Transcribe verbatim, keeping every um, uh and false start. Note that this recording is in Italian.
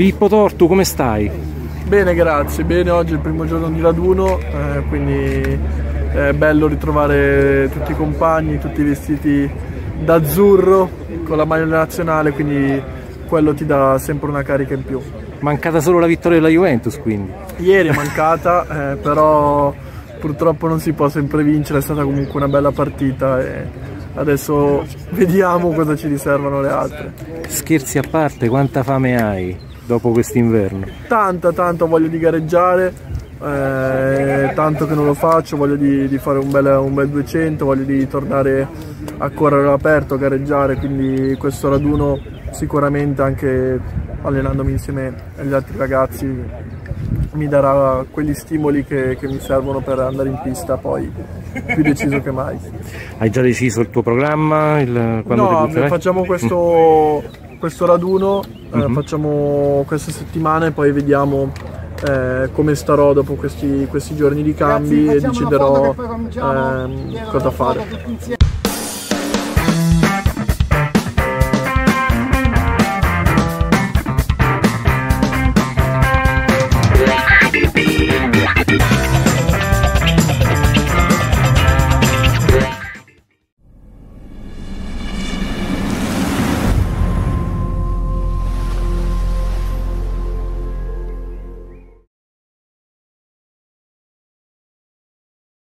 Filippo Tortu, come stai? Bene, grazie, bene, oggi è il primo giorno di raduno, eh, quindi è bello ritrovare tutti i compagni, tutti vestiti d'azzurro con la maglia nazionale, quindi quello ti dà sempre una carica in più. Mancata solo la vittoria della Juventus, quindi? Ieri è mancata, eh, però purtroppo non si può sempre vincere, è stata comunque una bella partita e adesso vediamo cosa ci riservano le altre. Scherzi a parte, quanta fame hai dopo quest'inverno? Tanta, tanta voglia di gareggiare, eh, tanto che non lo faccio, voglio di, di fare un bel, un bel duecento, voglio di tornare a correre all'aperto, a gareggiare, quindi questo raduno sicuramente, anche allenandomi insieme agli altri ragazzi, mi darà quegli stimoli che, che mi servono per andare in pista poi più deciso che mai. Hai già deciso il tuo programma? Il, quando no, debutterai? facciamo questo, questo raduno, mm-hmm. eh, facciamo questa settimana e poi vediamo eh, come starò dopo questi, questi giorni di cambi. Ragazzi, e deciderò eh, cosa fare.